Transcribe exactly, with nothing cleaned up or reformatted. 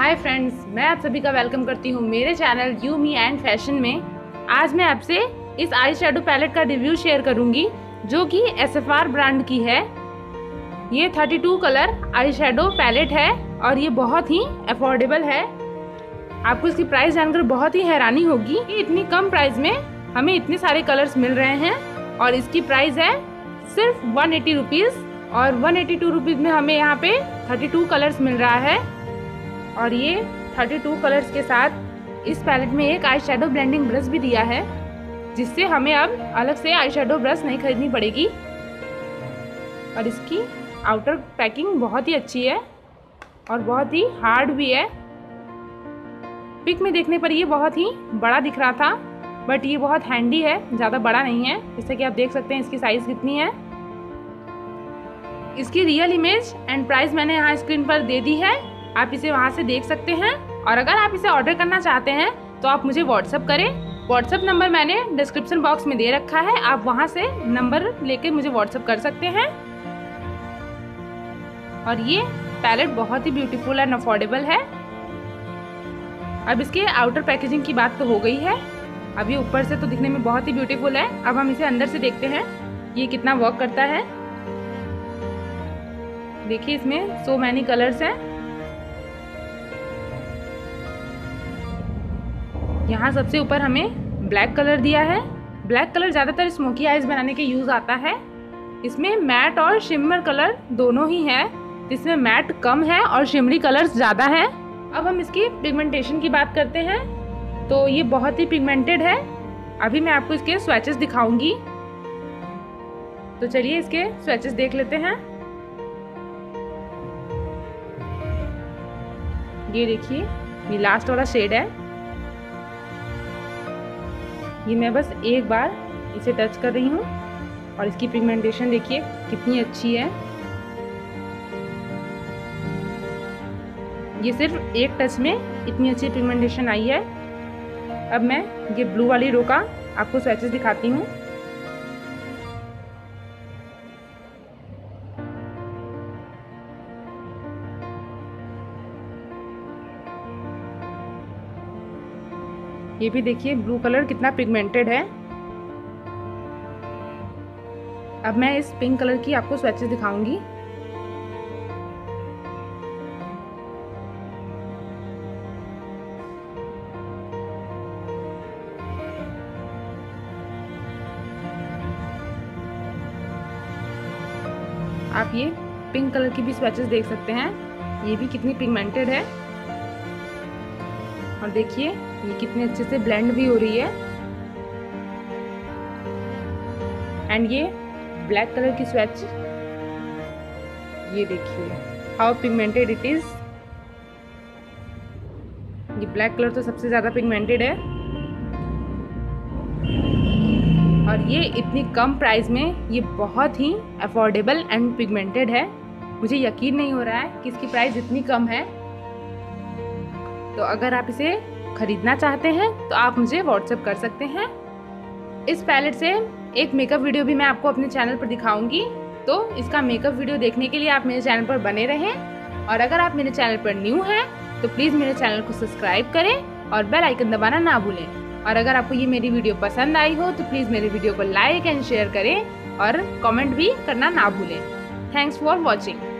Hi friends, मैं आप सभी का वेलकम करती हूँ मेरे channel you me and fashion में। आज मैं आपसे इस आई शेडो पैलेट का रिव्यू शेयर करूँगी जो कि एस एफ आर ब्रांड की है। ये बत्तीस कलर आई शेडो पैलेट है और ये बहुत ही अफोर्डेबल है। आपको इसकी प्राइस जानकर बहुत ही हैरानी होगी कि इतनी कम प्राइस में हमें इतने सारे कलर्स मिल रहे हैं और इसकी प्राइस है सिर्फ वन एटी रुपीज़ और वन एटी टू रुपीज़ में हमें यहाँ पे बत्तीस कलर्स मिल रहा है। और ये बत्तीस कलर्स के साथ इस पैलेट में एक आई शेडो ब्लेंडिंग ब्रश भी दिया है, जिससे हमें अब अलग से आई शेडो ब्रश नहीं खरीदनी पड़ेगी। और इसकी आउटर पैकिंग बहुत ही अच्छी है और बहुत ही हार्ड भी है। पिक में देखने पर ये बहुत ही बड़ा दिख रहा था, बट ये बहुत हैंडी है, ज़्यादा बड़ा नहीं है। जैसे कि आप देख सकते हैं इसकी साइज़ कितनी है। इसकी रियल इमेज एंड प्राइस मैंने यहाँ स्क्रीन पर दे दी है, आप इसे वहाँ से देख सकते हैं। और अगर आप इसे ऑर्डर करना चाहते हैं तो आप मुझे व्हाट्सअप करें। व्हाट्सअप नंबर मैंने डिस्क्रिप्शन बॉक्स में दे रखा है, आप वहाँ से नंबर लेके मुझे व्हाट्सअप कर सकते हैं। और ये पैलेट बहुत ही ब्यूटीफुल एंड अफोर्डेबल है। अब इसके आउटर पैकेजिंग की बात तो हो गई है। अब ये ऊपर से तो दिखने में बहुत ही ब्यूटीफुल है। अब हम इसे अंदर से देखते हैं ये कितना वर्क करता है। देखिए इसमें सो मैनी कलर्स हैं। यहाँ सबसे ऊपर हमें ब्लैक कलर दिया है। ब्लैक कलर ज़्यादातर स्मोकी आइज बनाने के यूज़ आता है। इसमें मैट और शिमर कलर दोनों ही है, इसमें मैट कम है और शिमरी कलर्स ज़्यादा है। अब हम इसकी पिगमेंटेशन की बात करते हैं तो ये बहुत ही पिगमेंटेड है। अभी मैं आपको इसके स्वैचेस दिखाऊंगी, तो चलिए इसके स्वैचेस देख लेते हैं। ये देखिए, ये लास्ट वाला शेड है। ये मैं बस एक बार इसे टच कर रही हूँ और इसकी पिगमेंटेशन देखिए कितनी अच्छी है। ये सिर्फ एक टच में इतनी अच्छी पिगमेंटेशन आई है। अब मैं ये ब्लू वाली रो का आपको स्वैचेस दिखाती हूँ। ये भी देखिए ब्लू कलर कितना पिगमेंटेड है। अब मैं इस पिंक कलर की आपको स्वैचेस दिखाऊंगी। आप ये पिंक कलर की भी स्वैचेस देख सकते हैं, ये भी कितनी पिगमेंटेड है। और देखिए ये कितने अच्छे से ब्लेंड भी हो रही है। एंड ये ब्लैक कलर की स्वैच, ये देखिए हाउ पिगमेंटेड इट इज। ये ब्लैक कलर तो सबसे ज़्यादा पिगमेंटेड है और ये इतनी कम प्राइस में ये बहुत ही अफोर्डेबल एंड पिगमेंटेड है। मुझे यकीन नहीं हो रहा है कि इसकी प्राइस इतनी कम है। तो अगर आप इसे खरीदना चाहते हैं तो आप मुझे व्हाट्सएप कर सकते हैं। इस पैलेट से एक मेकअप वीडियो भी मैं आपको अपने चैनल पर दिखाऊंगी, तो इसका मेकअप वीडियो देखने के लिए आप मेरे चैनल पर बने रहें। और अगर आप मेरे चैनल पर न्यू हैं तो प्लीज़ मेरे चैनल को सब्सक्राइब करें और बेल आइकन दबाना ना भूलें। और अगर आपको ये मेरी वीडियो पसंद आई हो तो प्लीज़ मेरे वीडियो को लाइक एंड शेयर करें और कमेंट भी करना ना भूलें। Thanks for watching.